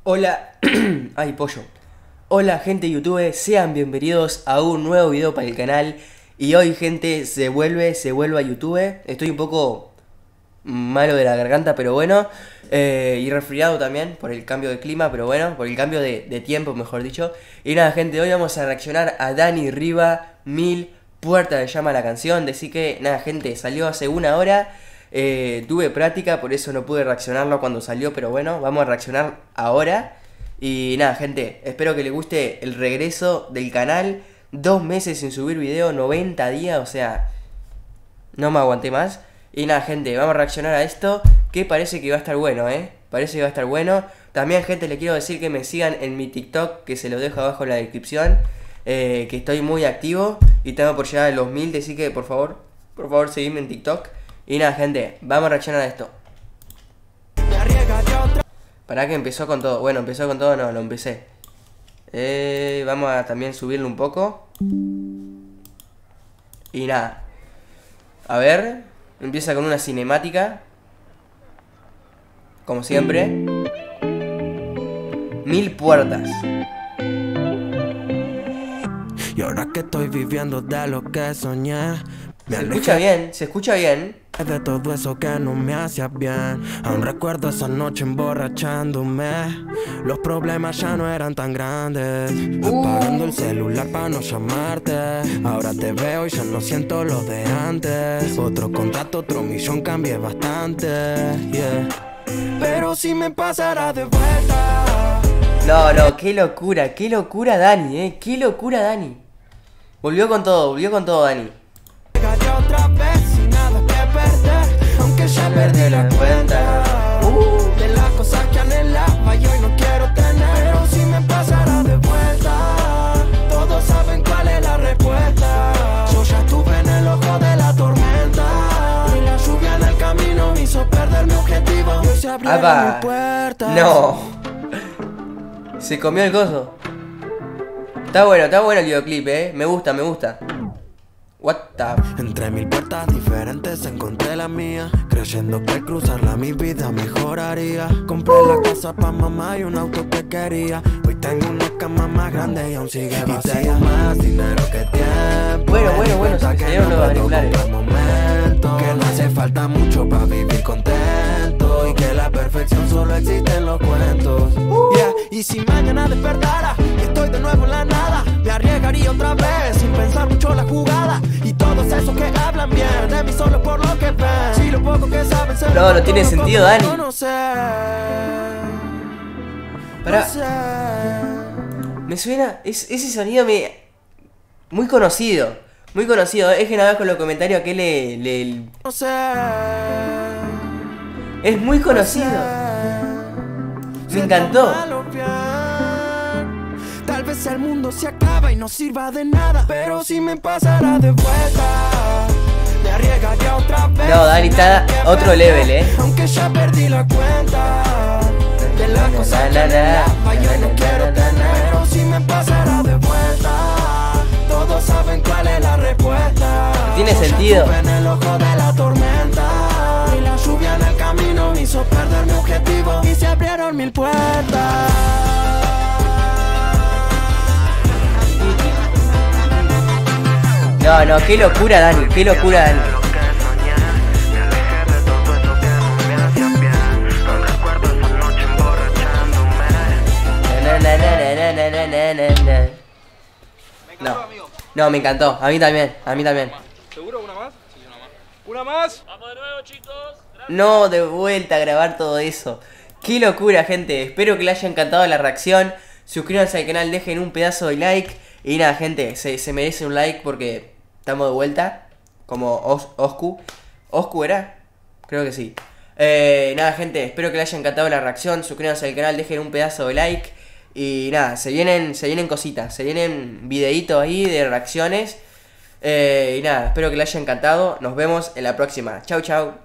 Hola, ay pollo. Hola gente de YouTube, sean bienvenidos a un nuevo video para el canal. Y hoy gente se vuelve a YouTube. Estoy un poco malo de la garganta, pero bueno, y resfriado también por el cambio de clima, pero bueno, por el cambio de tiempo, mejor dicho. Y nada gente, hoy vamos a reaccionar a Dani Riva, 1000 puertas se llama la canción. Así que nada gente, salió hace una hora. Tuve práctica, por eso no pude reaccionarlo cuando salió, pero bueno, vamos a reaccionar ahora. Y nada gente, espero que les guste el regreso del canal. 2 meses sin subir video, 90 días, o sea, no me aguanté más. Y nada gente, vamos a reaccionar a esto, que parece que va a estar bueno, parece que va a estar bueno. También gente, les quiero decir que me sigan en mi TikTok, que se lo dejo abajo en la descripción, que estoy muy activo y tengo por llegar a los 1000, así que por favor seguidme en TikTok. Y nada gente, vamos a reaccionar a esto. Para que empezó con todo. Bueno, empezó con todo, no, lo empecé. Vamos a también subirlo un poco. Y nada. A ver, empieza con una cinemática, como siempre. 1000 puertas. Y ahora que estoy viviendo de lo que soñé, se escucha bien, se escucha bien. De todo eso que no me hacía bien. Aún recuerdo esa noche emborrachándome. Los problemas ya no eran tan grandes. Apagando el celular para no llamarte. Ahora te veo y ya no siento lo de antes. Otro contrato, otro millón, cambié bastante, yeah. Pero si me pasará de vuelta. No, qué locura Dani, qué locura Dani. Volvió con todo Dani. Otra vez sin nada que perder, aunque ya perdí la cuenta de las cosas que anhelaba y hoy no quiero tener. Pero si me pasará de vuelta, todos saben cuál es la respuesta. Yo ya estuve en el ojo de la tormenta y la lluvia en el camino me hizo perder mi objetivo. Y hoy se abrieron mis puertas. No, se comió el coso. Está bueno el videoclip, me gusta. What the... Entre 1000 puertas diferentes encontré la mía, creyendo que al cruzarla mi vida mejoraría. Compré la casa pa' mamá y un auto que quería. Hoy tengo una cama más grande y aún sigue vacía. Y tengo más dinero que tiempo. Bueno, se salieron los auriculares. Que no hace falta mucho para vivir contento y que la perfección solo existe en los cuentos. Yeah. Y si mañana despertara y estoy de nuevo en la nada, me arriesgaría otra vez sin pensar mucho la jugada. Y todos esos que hablan bien de mí solo por lo que ven, si lo poco que saben se no tiene sentido, Dani. No sé. Pará. Me suena, ese sonido muy conocido. Es que nada más con los comentarios que No sé. es muy conocido. Me encantó. Tal vez el mundo se acaba y no sirva de nada, pero si me pasará de vuelta, me arriesgaría otra vez. No, Dani está a otro level, Aunque ya perdí la cuenta de las cosas que anhelaba y yo no quiero tener. Pero si me pasará de vuelta, todos saben cuál es la respuesta. Tiene sentido. En el ojo de la tormenta y la lluvia en el camino me hizo perder mi objetivo y se abrieron 1000 puertas. No, qué locura Dani, No, me encantó, a mí también. ¿Seguro una más? Sí, una más. ¡Una más! Vamos de nuevo, chicos. Gracias. No, de vuelta a grabar todo eso. Qué locura, gente. Espero que les haya encantado la reacción. Suscríbanse al canal, dejen un pedazo de like. Y nada, gente, se merece un like porque estamos de vuelta. Como Oscu. ¿Oscu era? Creo que sí. Nada, gente, espero que les haya encantado la reacción. Suscríbanse al canal, dejen un pedazo de like. Y nada, se vienen cositas. Se vienen videitos ahí de reacciones. Y nada, espero que les haya encantado. Nos vemos en la próxima. Chau.